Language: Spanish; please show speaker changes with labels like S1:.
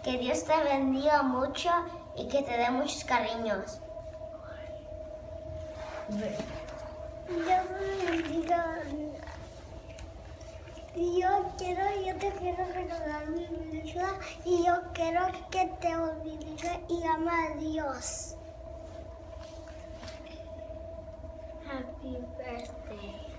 S1: Que Dios te bendiga mucho y que te dé muchos cariños.
S2: Dios te bendiga. Yo te quiero regalar mi Biblia y yo quiero que te bendiga y ama a Dios.
S1: Happy birthday.